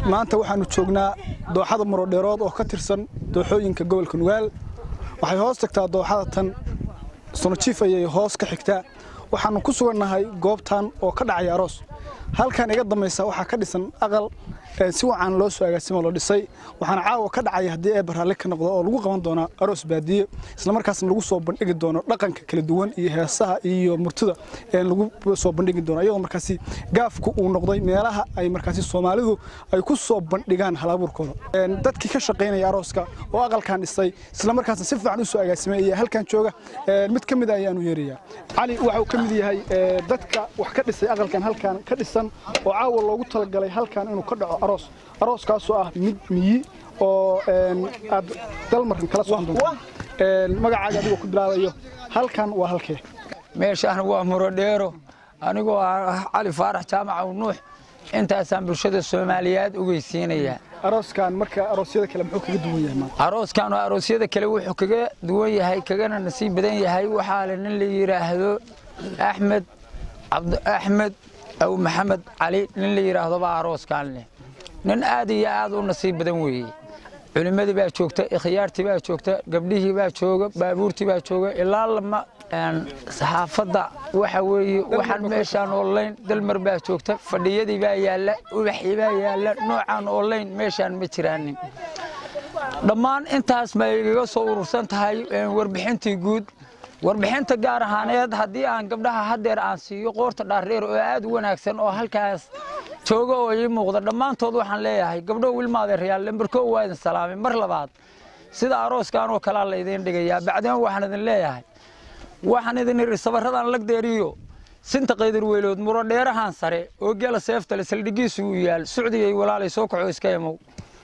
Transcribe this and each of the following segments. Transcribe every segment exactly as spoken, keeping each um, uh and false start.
maanta waxaanu joognaa dooxada Maroodheerood oo ka tirsan dooxooyinka gobolka Nugaal waxay hoos tagtaa dooxada tan sano jiifayay hoos ka xigtaa waxaanu ku sugannahay goobtan oo ka dhacay aroos halkan iga dambaysa waxa ka dhisan aqal si wacan loo soo agaasimo loo dhisay waxaan caawa ka dhacay hadii ay barale ka noqdo oo lagu qaban doono aroos baadiye isla markaasna lagu soo bandhigi doono dhaqanka kala duwan iyo heesaha iyo murtida ee lagu soo bandhigi doono ayagoo markaasi gaafku uu noqday meelaha ay markaasi Soomaalidu ay ku soo bandhigaan halaburkooda dadkii ka shaqeynaya arooska oo aqalkan dhisay isla markaasna si fiican u soo agaasimay iyo halkan jooga mid kamid ah ayaanu yeeriyaa cali waxa uu kamid yahay dadka wax ka dhisay aqalkan halkan ka dhisan oo caawa loogu talagalay halkan inuu ka dhaco aroos aroos kaas oo ah mid miyi oo een aad dalmarkan kala soo doonto een magacaaga adigu ku bilaabayo halkan waa halkee meeshaan waa Maroodheero anigoo ah Cali Faarax Jaamac Nuux intaasaan bulshada Soomaaliyeed ogeysiinaya arooskan marka aroosyada kale muxuu kaga duwan yahay maanta arooskan oo aroosyada kale wuxuu kaga duwan yahay kagana nasiib badan yahay waxa la nin la yiraahdo Axmed Abd Axmed aw Maxamed Cali nin la yiraahdo baa arooskan leh nin aad iyo aad u nasiib badan weeyay culimadii baa joogta ikhtiyaartii baa joogta gabdhihii baa jooga baabuurtii baa jooga ilaa lama aan saxaafada waxa weeye waxaan meeshaan online dalmar baa joogta fadhiyadii baa yaala ubaxii baa yaala noocan online meeshaan ma jiraan dhammaan intaas ma iga soo urursan tahay warbixintii guud warbixinta gaar ahaaneed hadii aan gabdhaha hadeer aan siiyo qoorta dhareer oo aad u wanaagsan oo halkaas jooga oo ii muuqda dhamaantood waxaan leeyahay gabdho wilmaade real lambarko waa idin salaamay mar labaad sida arooskan oo kala la idin dhigayaa bacdeen waxaan idin leeyahay waxaan idin iri sabaradan lagdeeriyo sinta qeydar weelood Maroodheerahan sare oo gala seefta la saldhigiisu u yaal Suudiga ay walaalay soo kaco iska yeemow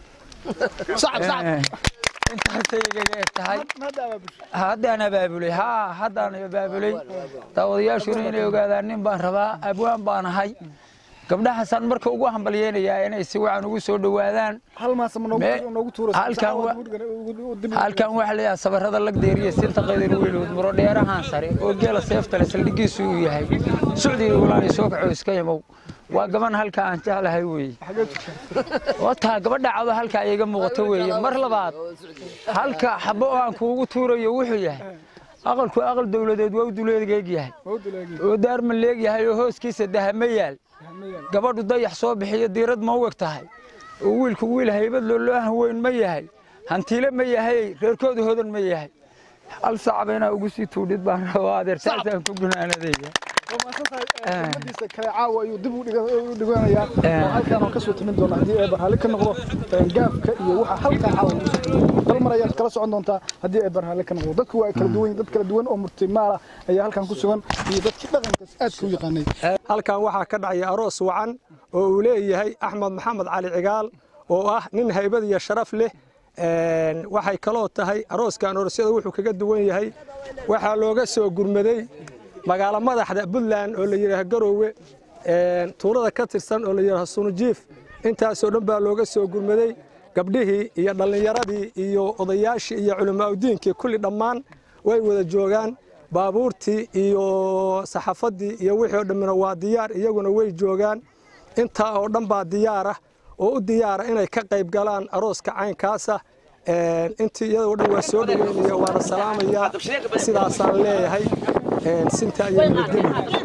صعب صعب انت هتيجي tahay hadana baabulay ha hadana baabulay tawadiyaashu inay ogaadaan nin baan rabaa abwaan baan ahay gabdhaha san marka ugu hambalyeynaya inay si wacan ugu soo dhawaadaan hal ma sama noogu tuuro halkan halkan waxa la sabarada lagdeeriyo sinta qeydar weelood Maroodheerahan sare oo gala seefta la saldhigiisu u yahay Suudiga walaalay soo kaco iska yeemow waa gaban halka aan jeclahay weey wata gabadha cado halka ayaga muuqato weey mar labaad halka xabo aan kuugu tuurayo wuxuu yahay aqalku aqal dawladeed waa u duleedgeeg yahay oo daar ma leeyahay oo hooskiisa dahama yaal gabadhu dayax soo bixiyo diirad ma u tahay oo wiilku wiil haybad loo weyn ma yahay hantiile ma yahay reerkooda hodan ma yahay al saabeena ugu sii tuudid baan rabaa adeertaasaan ku gunaanadayga madisa kale caawa ayuu dib u dhiganayaa oo halkan oo ka soo timin doona hadii ay barhale ka noqdo gaafka iyo waxa halkan caawa dal mar ayaad kala socon doontaa hadii ay barhale ka noqdo dadku waa kala duwan dad kala duwan oo murtimaala ayaa halkan ku sugan iyo dadkii dhaqankaas aad ku yaqaanay halkan waxa ka dhacay aroos wacan oo uu leeyahay Axmed Maxamed Cali Cigaal oo ah nin haybad iyo sharaf leh een waxay kala tahay arooskan aroosyada wuxuu kaga duwan yahay waxa looga soo gurmaday magaala madaxda Puntland oo la yiraahdo Garowe ee tuulada ka tirsan oo la yiraahdo Sunujiif intaas oo dhan baa looga soo gurmaday gabdhihii iyo dhalinyaradii iyo odayaashii iyo culimaadudiinka kulli dhammaan way wada joogan baabuurtii iyo saxaafadii iyo wixii dhamina waa diyaar iyaguna way joogan inta oo dhan baa diyaar ah oo u diyaar inay ka qayb galaan arooska caynkaas ah ee intii iyadoo dhan waa soo dhaweynaya waana salaamaya sidaas aan leeyahay سنتا أيام الدنيا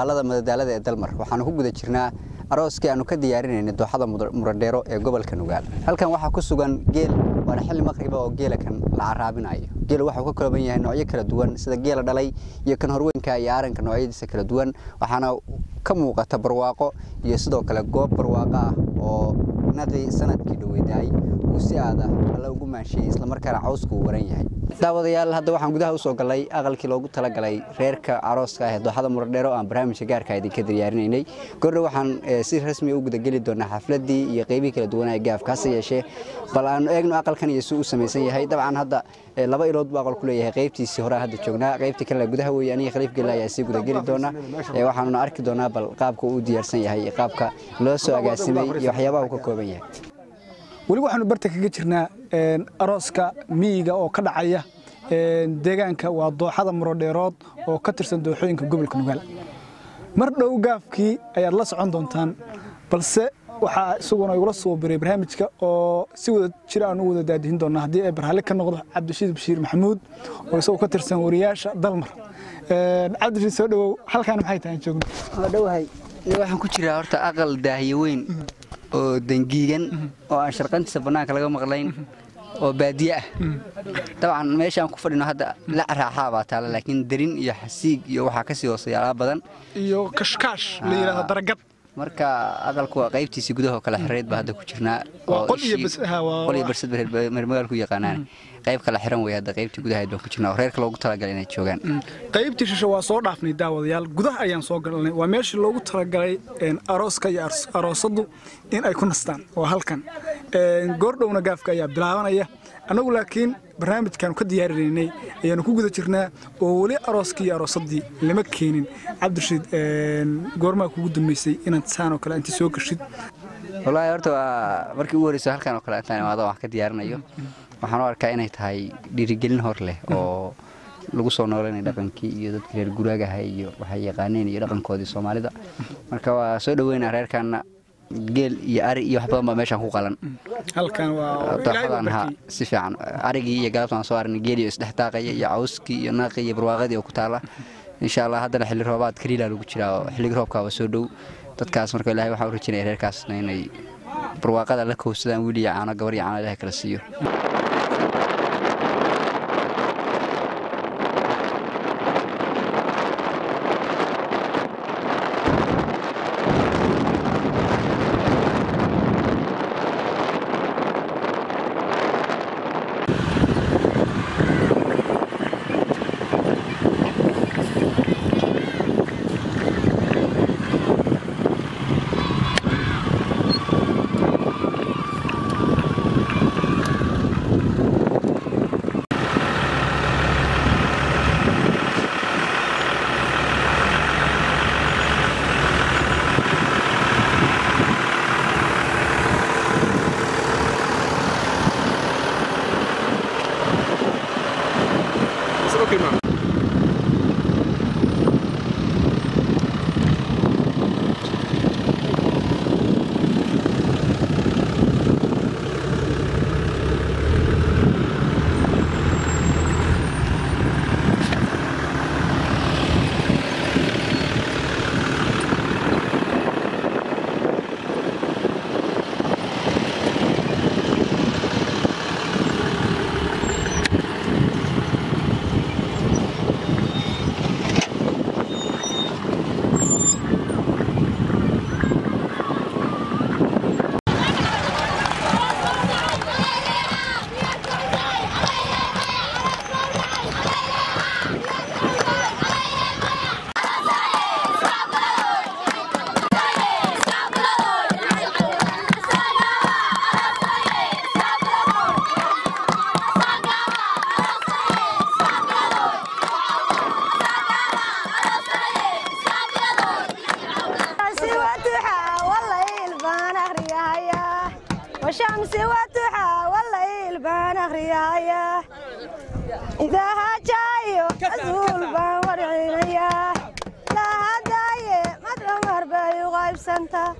muuqaalada madadaalada ee Dalmar waxaan ku guda jirnaa arooskii aanu ka diyaarinayna dooxada Muradheero ee gobolka Nugaal halkan waxa ku sugan geel waana xilli maqrib oo geela kan la caraabinayo geel waxa uu ka kooban yahay noocyo kala duwan sida geela dhalay iyo kan horweynka iyo aaranka noocyadiisa kala duwan waxaana ka muuqata barwaaqo iyo sidoo kale goob barwaaqo ah oo naqi sanadkii dhaweeday uu si aad ah la ugu maashay isla markaana cawsku waran yahay daawadayaal hadda waxaan gudaha u soo galay aqalkii loogu tala galay reerka arooska ah ee dooxada Muradheero aan barnaamijka gaarka ah idinka diyaarinaynay goorna waxaan si rasmi ah u guda gali doonaa xafladii iyo qeybihi kala duwan ee gaafkaas yeeshay bal aan eegno aqalkan iyo suu u samaysan yahay dabcan hadda laba ilood baa aqal ku leeyahay qeybtiisii hore hadda joognaa qeybtii kale gudaha weeyaan iyo khaliif galay ayaa si guda gali doona ee waxaan arki doonaa bal qaabka uu diyaarsan yahay qaabka loo soo agaasimay iyo waxyaabaha uu ka kooban yahay wali waxaanu barta kaga jirnaa een arooska miyiga oo ka dhacaya een deegaanka waa dooxada Muradheerood oo ka tirsan dooxooyinka gobolka Nugaal mar dhow gaafkii ayaad la socon doontaan balse waxa isaguna ay ula soo biray barnaamijka oo si wada jir aan u wada daadihin doonaa hadii ay barhale ka noqdo Cabdishiid Bashiir Maxamuud oo isagoo ka tirsan wariyaasha Dalmar een Cabdishiid soo dhawow halkaan maxay tahay joogno oo dhawahay waxaan ku jiraa horta aqal daahiye weyn oo dangiigan oo aan sharqantiisa banaanka laga maqlayn oo baadiye ah dabcan meeshaan ku fadhino hadda la raaxaa baa taala laakiin darin iyo xasiig iyo waxa ka sii hooseeya badan iyo kashkaash la yiraahdo daragad marka aqalku waa qaybtiisa gudaha kala xireed baa hadda ku jirnaa oo qol iyo bas ah waa qol iyo barsad magaalku yaqaanaan qayb kala xiran way hadda qaybtii gudaha baan ku jirnaa reerka loogu tala galay inay joogaan qaybtii shisho waa soo dhaafnay daawadayaal gudaha ayaan soo galnay waa meeshii loogu tala galay in arooska iyo aroosadu in ay ku nastaan waa halkan een goordhowna gaafka ayaa bilaabanaya anagu laakiin barnaamijkan ka diyaarinaynay ayaan ku guda jirnaa oo wali arooskii iyo aroosadii lama keenin Cabdishiid een goorma kugu dambeysay inaad saan oo kale inta soo gashid wallahi horta markii ugu horeysay halkan oo kale intaan imaado wax ka diyaarinayo waxaan u arkaa inay tahay dhiirigelin hor leh oo lagu soo nooleynay dhaqankii iyo dadka reer guragaha iyo waxay yaqaaneen iyo dhaqankoodii Soomaalida marka waa soo dhaweynaa reerkana geel iyo ari iyo wax badan baa meeshan ku qalan halkan waa ilaahay ha si fiican arigii iyo galabtaan soo arnay geel iyo isdhex taaqaya iyo cawskii iyo naaqi iyo barwaaqadii oo ku taala insha Allah haddana xilli roobaad kaliila lagu jiraa xilli roobka waa soo dhow dadkaas marka ilaahay waxa uu rajinay reerkaas inay barwaaqada la koobsadaan wiil iyo caano gabar iyo caano ilaahay kala siiyo وشمس وتحا والليل بان أخريايا إذا هاجايو أزول بان ورعينيا لا هدايا مدر مربي وغايب سنتا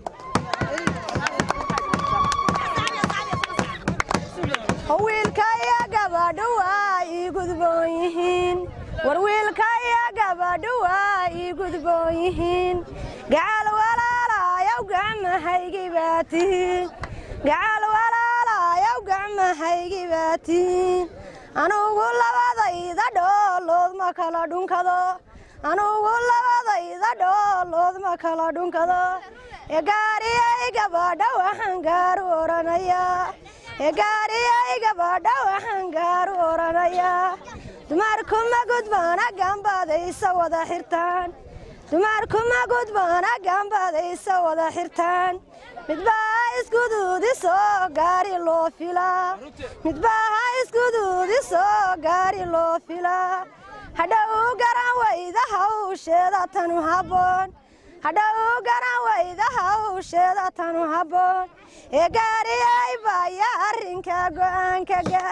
ويلكا يا قبا دواي قدبويهين ورويلكا يا gabadhu waa ii gudboon yihiin gacal walaalayaw gacmahaygii baa tihiin gacal walaalayaw gacmahaygii baa tihiin anugu labadayda dhoolood ma kala dhunkado anugu labadayda dhoolood ma kala dhunkado ee gaariyay gabadha waxaan gaaru oranayaa ee gaariyay gabadha waxaan gaaru oranayaa dumarku ma gudboona gambadaysa wada xirtaan dumarku ma gudboona gambadaysa wada xirtaan midbaa iskuduudisoo gaari loo filaa midbaa iskuduudisoo gaari loo filaa hadhow garan wayda hawsheeda tanu habboon hadhow garan wayda hawsheeda tanu habboon ee gaariyay baaya arrinka go'aanka gaar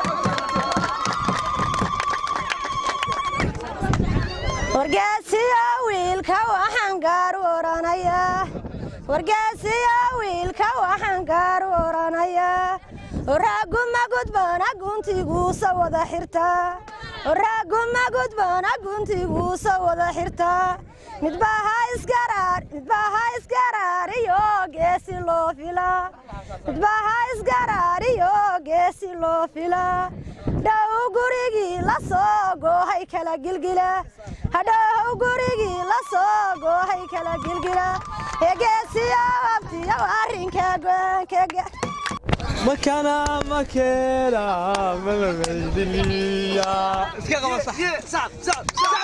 wargeesiyo wiilka waxaan gaaru oranayaa wargeesiyo wiilka waxaan gaaru oranayaa raggu ma gudboona guntiguusa wada xirtaa raggu ma gudboona guntiguusa wada xirtaa midbaa ha isgaraar midbaa ha isgaraariyo geesi loo filaa midbaa ha isgaraariyo geesi loo filaa dhow gurigii la soo goohay kala gilgila hadhow gurigii la soo goohay kala gilgila ee geesiyo abtiyo arrinka go'aanka gaar makana makena malabadiliya iska qaba sax sax sax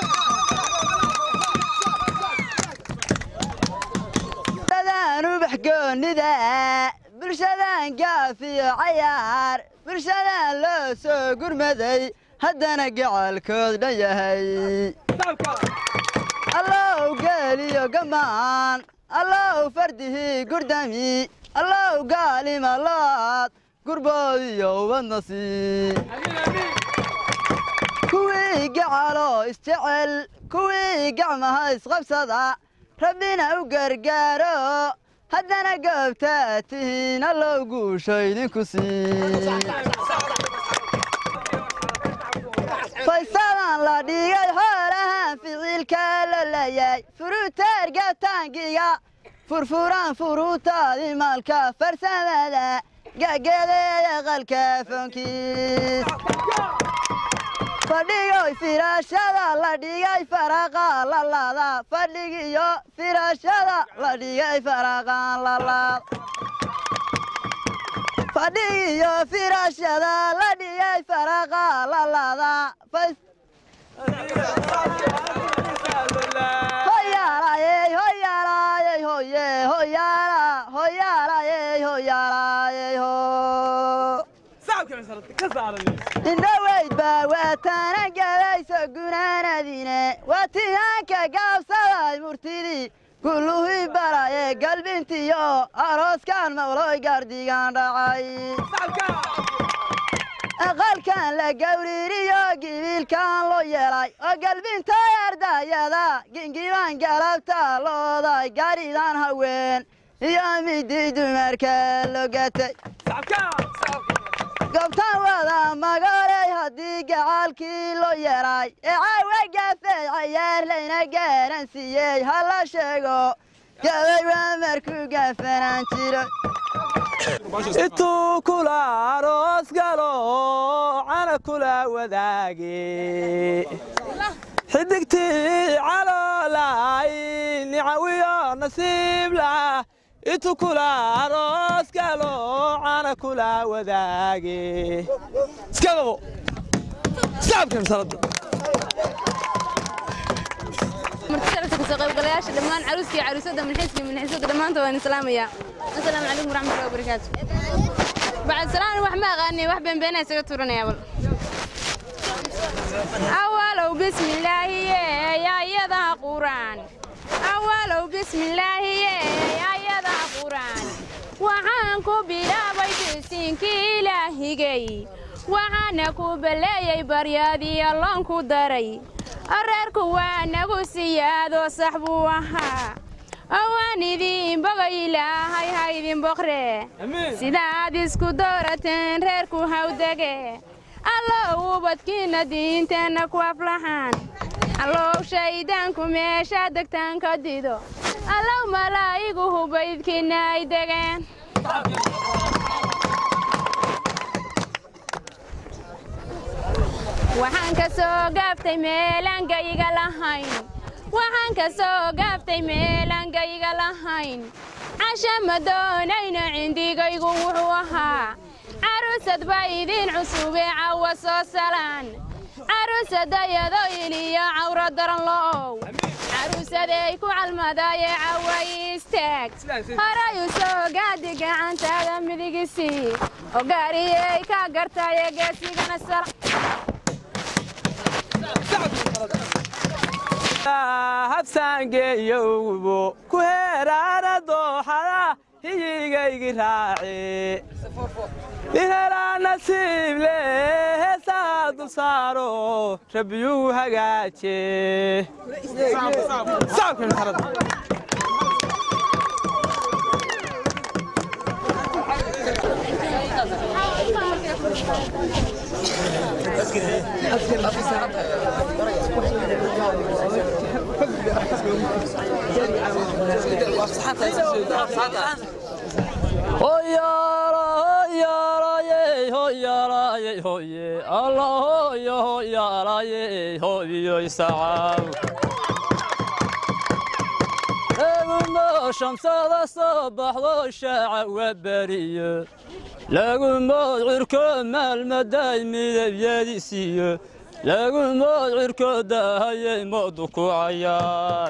tadaan ubaxgoonida bulshadan gaafiyo cayaar bulshadan loo soo gurmaday haddana gacalkood dhan yahay allow geeliyo gamaan allow fardihii gurdami allow gaalima lood gurboodiyo ubadna sii kuwii gacaloo isjecel kuwii gacmaha isqabsada rabbina u gargaaro haddana goobtaa tihiin allow guusho idinku sii faysadan la dhigay xoolahan ficilka la leeyay furuutaarga taangiga furfuraan furuutaadii maalka farsamada gageedeeda qalka foonkiis fadhigoy firaashada la dhigay faraqa lalaada fadhigiyo firaashada la dhigay faraqaan lalaad fadhigiyo firaashada la dhigay faraqa lalaada hoyaalayey hoyaalayey hoye hoyaala hoyaalayey hoyaalayey ho indhaweyd baa waataana galayso gunaanadine waa tihaanka gaabsaday murtidii guluhii baraye galbintiyo arooskan mawloy gaardigaan dhacay aqalkan la gawririyo gibiilkan loo yeelay oo galbinta ardayada gingibaan galabta looday gaaridan haween iyo midii dumarka loo gatay goobtaan wada magaalay haddii gacaalkii loo yeelay ee caawa gaafay cayaar layna gaaransiiyey ha la sheego gabay waa markuu gaafanaan jiro intuu kula aroos galo cana kula wadaage xidigtii caloolay nicawiyo nasiib lah intuu kula aroos galo cana kula wadaage iska qabo saabkan salada قبلياش دمان عروسي عروسة من حسي من حسي دمان تواني سلام يا السلام عليكم ورحمة الله وبركاته بعد سلام واحد ما غني واحد بين بيننا سكتورنا يا ول أولو بسم الله يا يدا قرآن أولو بسم الله يا يدا قرآن وعنكو بلا بيتسين كإلهي جاي وعنكو بلاي بريادي الله كو داري أراركو وانغو سيادو صحبو وها أوانيدين بغا إلهي هايدين بقري سيداد اسكو دورتين ريركو هاوداقي الله وبدكينا دين تانكو أفلحان allow shaydaanku meesha degtaan ka dido allow malaa'igu hubaydkiina ay degeen waxaan ka soo gaaftay meelaan gayiga lahayn waxaan ka soo gaaftay meelaan gayiga lahayn casha ma doonayno cindigaygu wuxuu ahaa carusad baa idin cusubee cawa soo salaan carusadayadoo iliyo cawro daran lo'ow carusaday ku calmadayee cawa iistaag horayu soo gaadi gacantaada midigisii oo gaariyey ka gartayee geesigana sala habsaangeeyowbo ku heeraana dooxada hiyigaygi raace ihelaa nasiib leh heesaa dul saaro rabbiyuu hagaaje shamsada soo baxdo shaaca waa bariyo lagu mood cirko maalmaday midabyadiisiyo lagu mood cirko daahayay moodu ku cayaar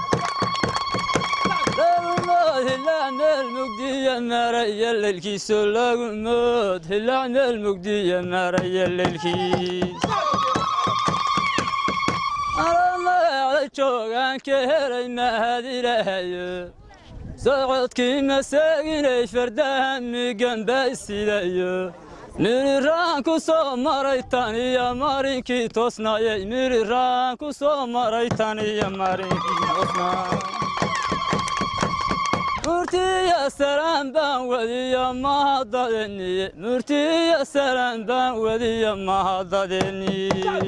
lagu mood hilaac meel mugdiya maraya leylkiiso lagu mood hilaac meel mugdiya maraya leylkiis alamada joogaan ka helay mahad ilaahayo socodkii masaaginay fardaha miganbaysidayo miriraan ku soo maray tan iyo marinkii toosnayay miriraan ku soo maray tan iyo marinkii toosnay murtiya salaan baan wadiyo mahadadeniye murtiya salaan baan wadiyo mahadadeniye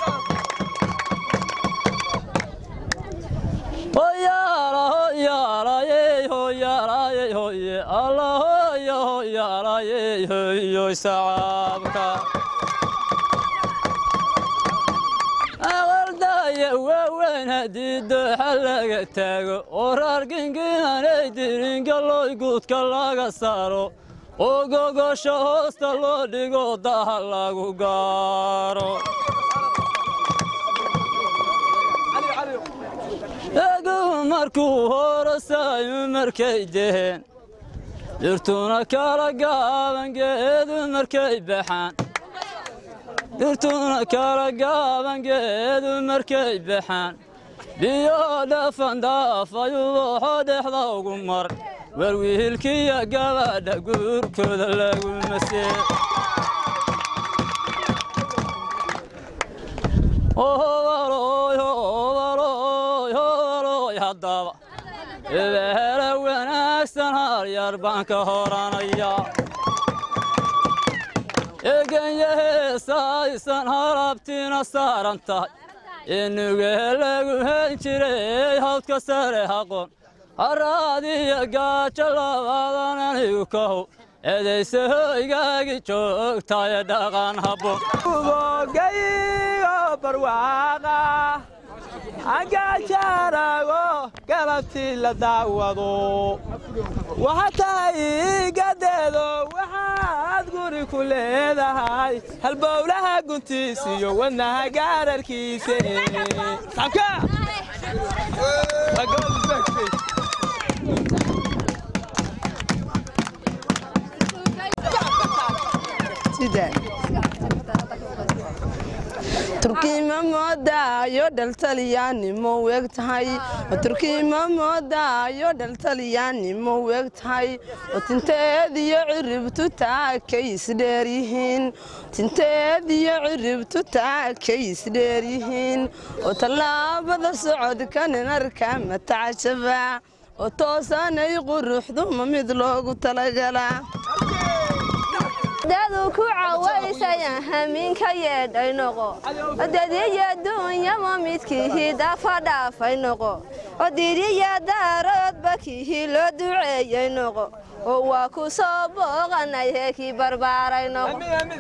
awaldaya waaweyn haddii dooxa laga taago oo raarginginanay diringaloy guudka laga saaro oo gogosha hoosta loo dhigo daha lagu gaaro egu markuu horosayu markay deheen dhirtuna kala gaaban geedu markay baxaan dhirtuna kala gaaban geedu markay baxaan biyo dhafan dhaafayubaxo dhexda ugu mar warwiilkiya gabadha guurkooda lagu masee haddaba ebeela wanaagsan haryar baan ka horanaya eganya heesa aysan harabtina saaran tahay inugee lagu hen jiray hawdka sare haqoon haraadiyo gaajo labadan anigu ka how edayse hoygaagi joogtaye dhaqan habboon ubogaygo barwaaqa angajaarago galabtii la daawado waxatahay gadeedo waxaad guri ku leedahay halbowlaha guntiisiyo wadnaha gaararkiisa turkiima moodaayo dhaltalyaanimo weeg tahay turkiima moodaayo dhaltalyaanimo weeg tahay oo tinteediyo ciribtu taakay isdheeryihiin tinteediyo ciribtu taakay isdheeryihiin oo tallaabada socodkanin arka matacajaba oo toosanay quruxdu ma mid loogu talagalaa dadu ku cawaysaya haminka yeedhay noqo dadiya dunya mamidkii dafa dhaafay noqo diriya daaroodba kii loo duceeyay noqo oo waa ku soo booqanay heekii barbaaray noqo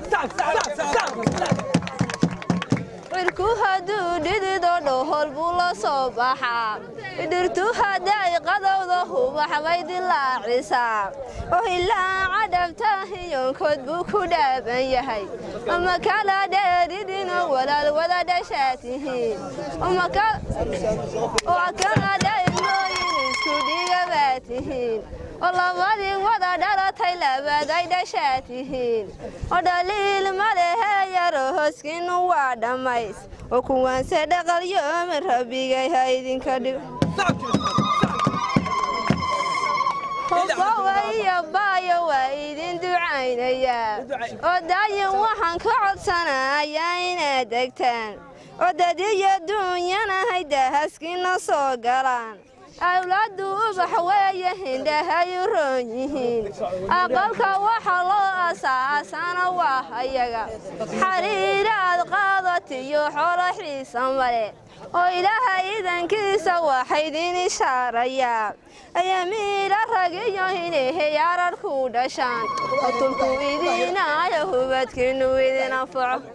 wirku haduu dhidido dhohol buu la soo baxaa dhirtu haday qadowda hubax bay dilaacisaa oo ilaa cadabta hiyonkood buu ku dhaaban yahay ama kala dheeridino walaal wada dhashaatihiin ama kala dhaymooyin isku dhigabaatihiin oo labadii wada dhalatay labaday dhashaatihiin oo dhaliil malehe yaro hoskinu waa dhammays oo kuwaanse dhaqalyoomi rabbigay ha idinka dhig hobawaiyo baayo waa idin ducaynayaa oo daayin waxaan ka codsanayaa inaad degtaan oo dadiyo duunyanahay dahaskina soo galaan awlaadu ubax weeye hindhahay u roon yihiin aqalka waxa loo asaasana waa hayaga xariiraad qaadatiyo xolo xiisa male oo ilaaha idankiisa waxa idin ishaarayaa ayamiila ragiyo inay yararku dhashaan tulku idinaayo hubadkiinu idin anfaco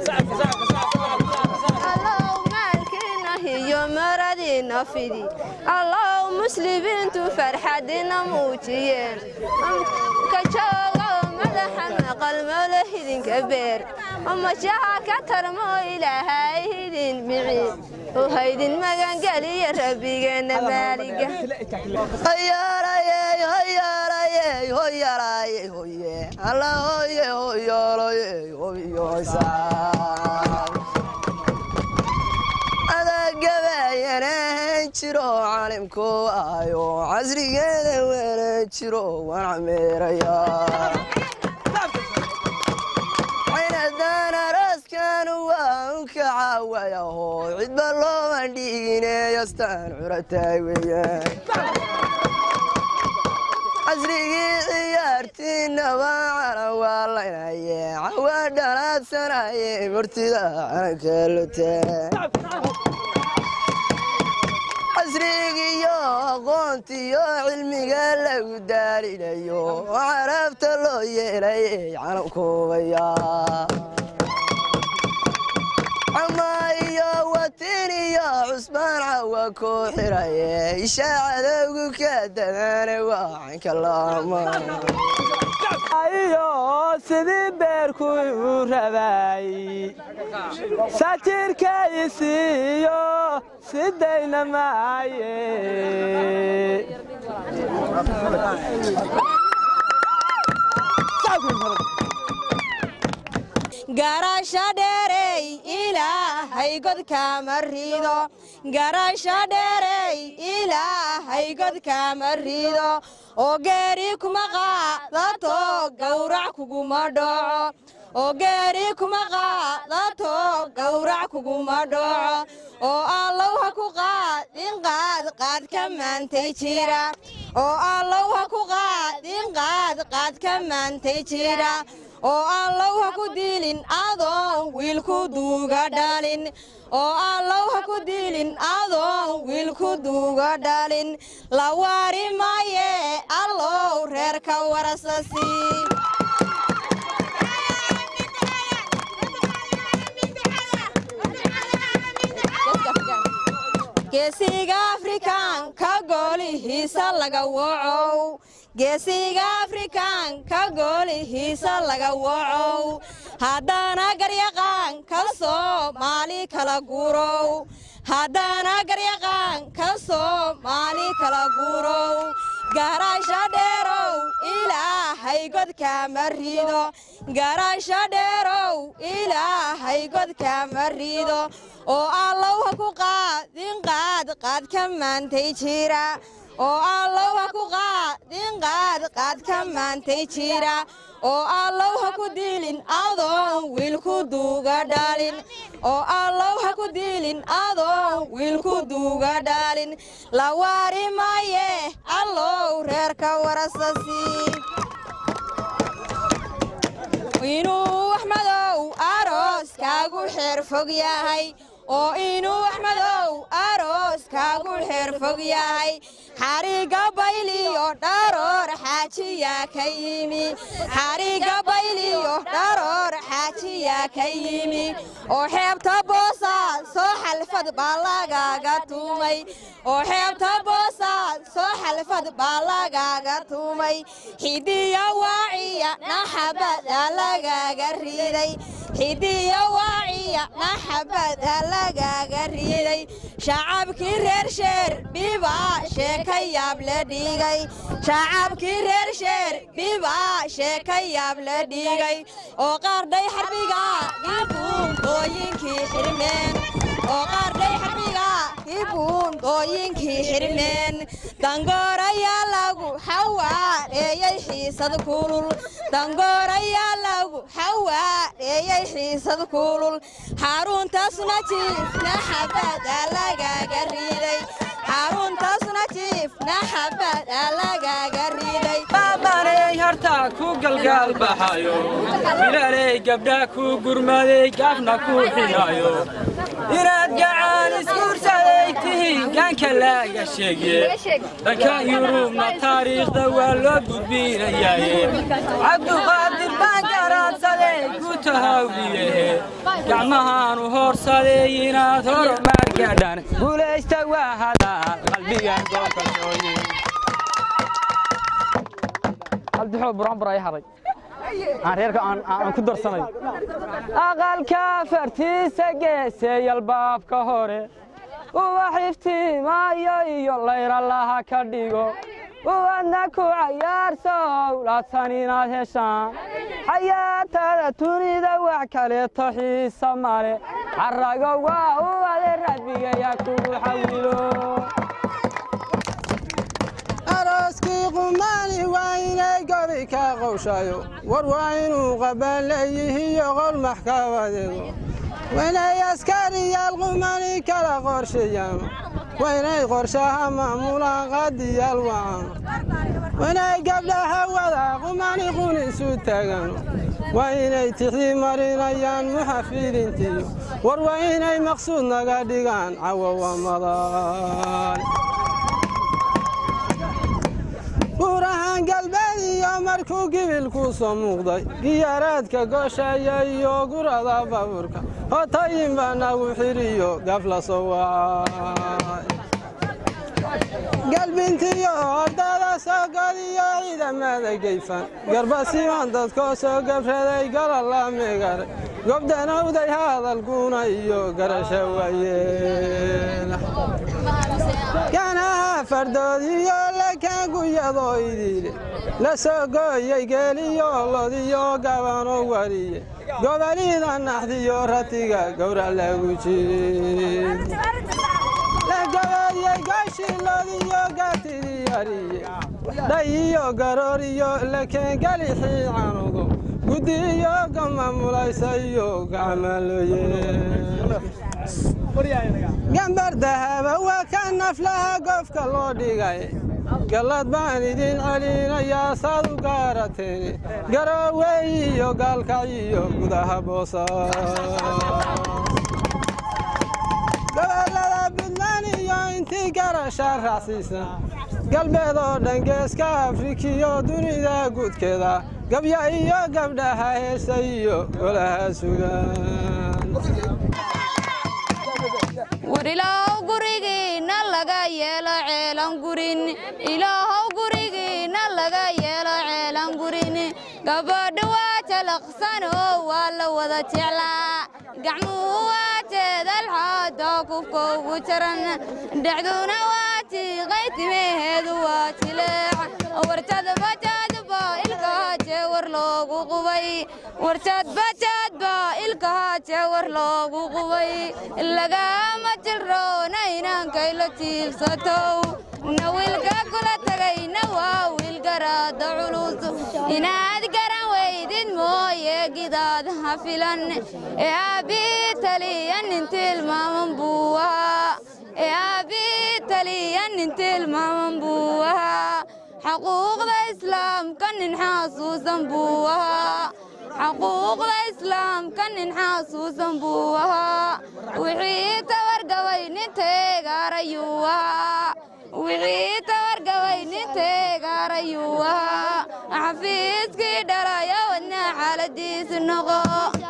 iyo maradina fidi allah muslimiintu farxadina muujiyeen ka joogo madaxana qalmada hidinka beer ama jaha ka tarmo ilaahay hidin mici oo haydin magan galiya rabbigeena maaliga hayaraye hayaraye hayaraye hoye allah hoye hoyaraye hoyosa jiro caalimku ayo casrigeeda wala jiro waan meeraya ayna raskan waan ka caawaya oo cid balo andhiginay astaan curatay weeyaan casrigi ciyaartina waan walaalaye cawadalaad sanaye murtida kaleetaa casrigiyo aqoontiyo cilmiga lagu daarinayo carabta loo yeelay caalamkooya amaiyo watiniyo cusbaan cawa ku xiraye ishaacadowgu ka dadaana waan kalaama ayo sidii beerku u rabay satirkaysiyo sidayna maaye garasha dheerey ilaahay godka marido garasha dheerey ilaahay godka marido oo geeri kuma qaadato gawrac kuguma dhaco oo geeri kuma qaadato gawrac kuguma dhaco oo allow ha ku qaadin qaad qaad ka maantay jira oo allow ha ku qaadin qaad qaad ka maantay jira oo allow ha ku dilin adoon wiilku duuga dhalin oo allow ha ku dilin adoon wiilku duuga dhalin la waari maaye allow reerka warasasi geesiga afrikaanka goolihiisa laga wacow geesiga afrikaanka goolihiisa laga wacow haddana garyaqaan ka soomaali kala gurow haddana garyaqaan ka soomaali kala gurow garasha dheerow ilaahay godka marido garasha dheerow ilaahay godka marido oo allow ha ku qaadin qaad qaad ka maantay jira oo allow ha ku qaadin qaad qaad ka maantay jira oo allow ha ku dilin adoon wiilku duuga dhalin oo allow ha ku dilin adoon wiilku duuga dhalin la waari maaye allow reerka warasasi inuu axmadow kaagu xeer fog yahay oo inuu axmedow aroos kaagu xeer fog yahay xariga bayliyo dharoor xaajiyaa ka yimi xariga bayliyo dharoor xaajiyaa ka yimi oo xeebta boosaad soo xalfad baa lagaaga tuumay oo xeebta boosaad soo xalfad baa lagaaga tuumay xidiya waaciya naxabada lagaaga riday xidiya waaciya naxabada lagaaga riday shacabkii reer sheer bibaa sheeka yaab la dhigay shacabkii reer sheer bibaa sheeka yaab la dhigay oo qaardhay xarbiga gibuundooyinkii xirmeen oo qaardhay xarbiga gibuundooyinkii xirmeen dangoorayaa lagu xawaareeyey xiisad kulul dangoorayaa lagu xawaareeyey xiisad kulul xaruntaasna jiifna xabada lagaaga riday xaruntaasna jiifna xabada lagaaga riday baabanay hartaa ku galgaal baxayo bilaaley gabdha ku gurmaday gaafna ku xinayo inaad gacan isguursaday tihiin gaanka laga sheege dhankan yurubna taariikhda waa loo gudbinayaaye cabduqaadir baan garaadsaday ku tahawliyehe gacmahaanu horsaday inaad horumar gaadhaan guulaysta waa hadaa qalbiga gobolka sooye aldixoo buraanbur ay haday aan reerka aan ku darsanay aqalka fartiisa geeseyal baabka hore ubax iftiimaayo iyo layralaha ka dhigo uwadna ku cayaarso owlaadsan inaad heshaan xayaatada dunida wax kaleeto xiisa male carago waa uwade rabbigayaa kugu xawilo arooskii qumaani waa inay gobi ka qowshayo war waa inuu qabaan leeyihiyo qol maxkamadeego wainay askariyaal qumani kala qorsheeyaan wainay qorshaha maamulaan qaadiyaal wacano wainay gabdhaha wada qumani qunisu taagaan waa inay tixdii marinayaan muxafidiintiyo war waa inay maqsuud naga dhigaan cawowa madaan buurahan galbeed iyo markuu gibilku soo muuqday giyaaraadka goosheeya iyo gurada baabuurka hotayin baa nagu xiriyo gaaf la soo wacay galbintiyo ordada soo godiyo ciidamada geyfan garbasiman dadkoo soo gabraday galala megare gobdanawday hadalkuna iyo garasha waayeela ganaha fardoodiyo lakaaguyadoo idiile la soo gooyey geeliyo lodiyo gabano wariye gobolida naxdiyo ratiga gowrac lagu jiid la gabeeyey gooshii lodiyo gaatidiyariye dhayiyo garooriyo lakeengalixii canugo guddiyo gamamulaysaiyo gacmaloye gambar dahaba waa ka naflaha gofka loo dhigay gallad baan idin celinayaa saad u gaarateen garoowey iyo gaalkaciyo gudaha boosaa gobollada buntland iyo intii garasha raacsiisan galbeed oo dhan geeska afrikiyo dunida guudkeeda gabya iyo gabdhaha heesa iyo golaha sugaan war ilaahow gurigiinna laga yeelo ceelan gurin ilaahow gurigiinna laga yeelo ceelan gurin gabadha waa jalaqsanoo waa la wada jeclaa gacmuhu waa teedalxaada kufka ugu jaran dhacduna waa tiiqay timaheedu waa jileec warjad bajaadba ilkaha jeewar loogu qubay warjad bajaadba ilkaha jeewar loogu qubay lagama jirroona inankay la tiibsatow na wiilka kula tagayna waa wiil garaada culus inaad garan weydid mooye gidaad ha filan ee aabii taliya nin tilmaaman buu ahaa ee aabii taliya nin tilmaaman buu ahaa xaquuqda islaamka nin xasuusan buu ahaa xaquuqda islaamka nin xasuusan buu ahaa wixii tawargabay nin teegaarayuu ahaa wixii tawargabay nin teegaarayuu ahaa xafiiskii dhalaya wadna xaaladiisu noqo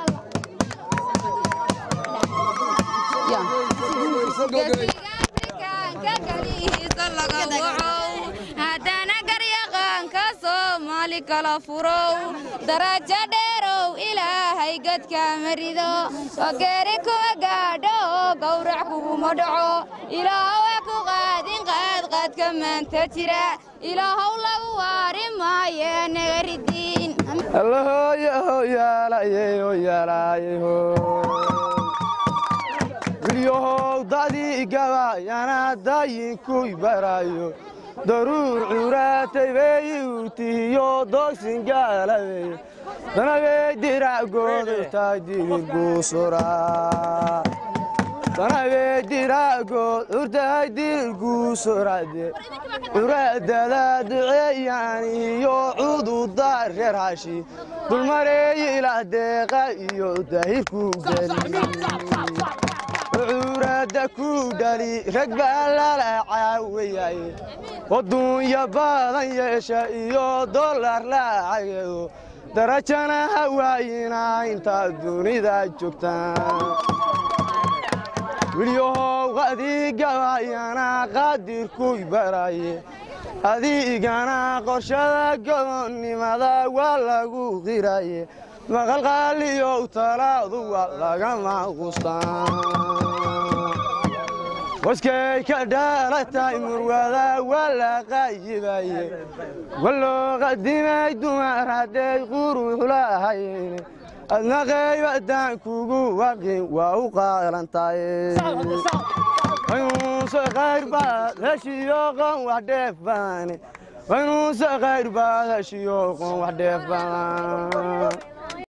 haddana garyaqaanka soomaali kala furow darajo dheerow ilaahay gadka marido oo geeri kuwa gaadho oo gowrac kuguma dhaco ilaahowa ku qaadin qaadqaadka maanta jira ilaahow lagu waari maaye naga ridiin wilyahow dadii gabayana dayinkuy barayo daruur curaatay bay utihiyo doogsin gaalabey danabey diracgooday tahay dirirguusuraa danabey diracgood urtahay dirirguusurade curaadada duceeyaan iyo cududa reer hashi dulmareey ilaa deeqa iyo daahirku geli curada ku dhali rag baa lala caawayay waduunya badan yeesha iyo dollar lacageeyo darajana hawaayina intaa dunida joogtaan wilyahow adigabayana qaadirkuy baraye adigana qorshada gobonnimada waa lagu qiraye maqalqaaliyow talaadu waa lagama qustaan waskay ka dhalatay murwada waa la qayibaye waloo qadimay dumar hadday quruux lahayeen adna qaybadaan kugu waqin waa u qaalantaye waynuuse qayr baad heshiyo qon wax dheef badane waynuuse qayr baad heshiyo qon wax dheef badan